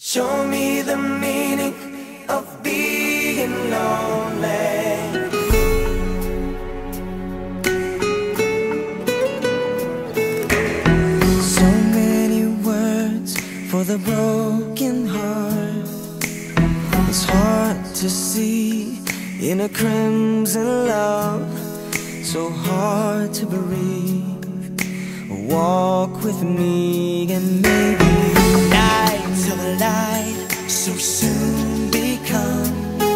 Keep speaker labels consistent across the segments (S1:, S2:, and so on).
S1: Show me the meaning of being lonely. So many words for the broken heart. It's hard to see in a crimson love, so hard to breathe. Walk with me and maybe night till the light so soon become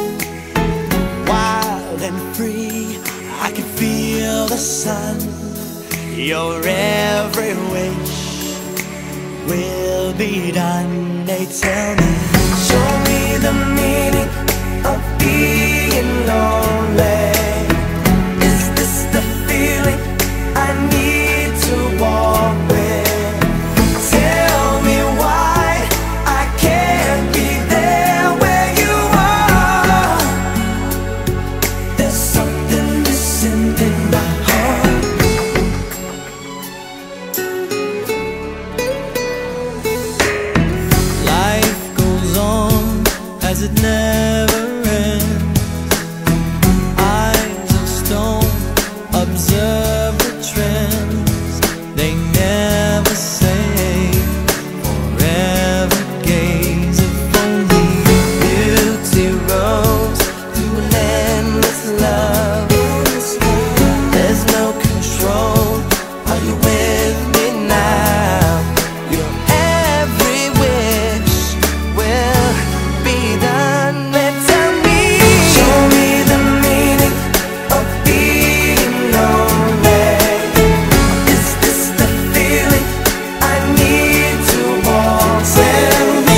S1: wild and free. I can feel the sun. Your every wish will be done. They tell me, show me the meaning of being lonely. Is this the feeling I need to walk with? Tell me why I can't be there where you are. There's something missing in my heart. Life goes on as it never ends. Eyes of stone observe the trends. They never say forever gaze. If only beauty rose to an endless love. There's no control. Are you with me now? Your every wish will be done. Tell me, show me the meaning of being lonely. Is this the feeling I need to walk? Tell me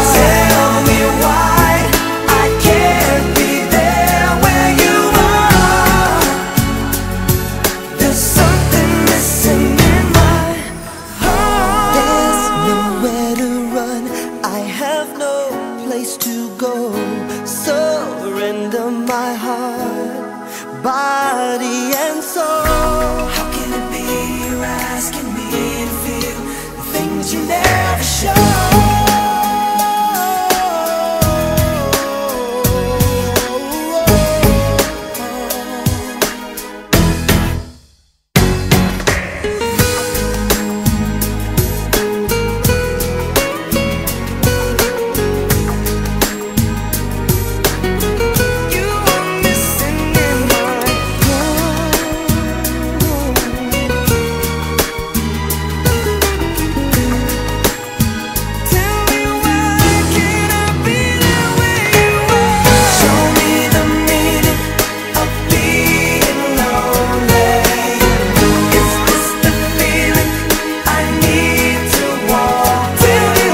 S1: why I can't be there where you are. There's something missing in my heart. There's nowhere to run. I have no place to go. Surrender my heart, body and soul. How can it be you're asking me to feel the things you never show? You are missing in my heart. Tell me why can't I be there where you are? Show me the meaning of being lonely. Is this the feeling I need to walk? Tell me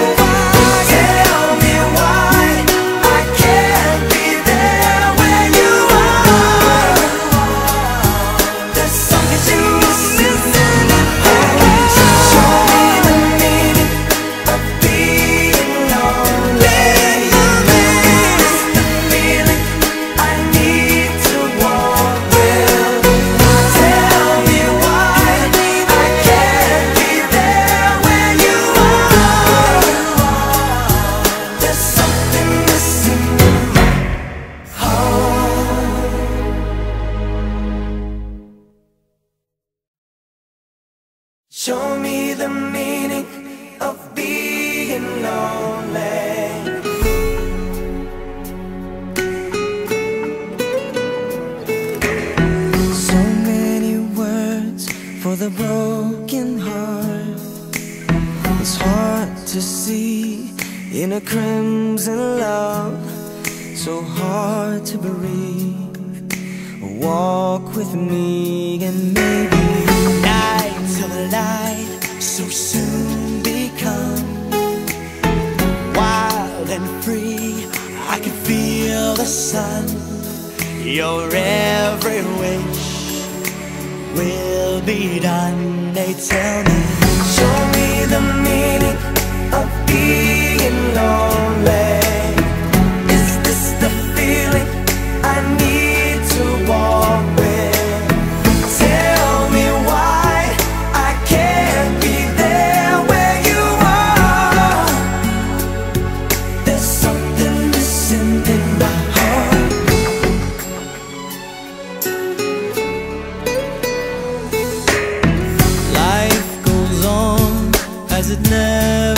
S1: why I can't be there where you are. There's something missing in my heart. Show me the meaning of being lonely. Is this the feeling I need to walk with? Tell me why I can't be there where you are. There's something missing in my heart. Show me the meaning of being lonely. So many words for the broken heart. It's hard to see in a crimson love, so hard to breathe. Walk with me and maybe night till the light so soon become wild and free. I can feel the sun. Your every wish will be done. They tell me, show me the meaning of being lonely. Is this the feeling I need to walk with? Tell me why I can't be there where you are.
S2: as it never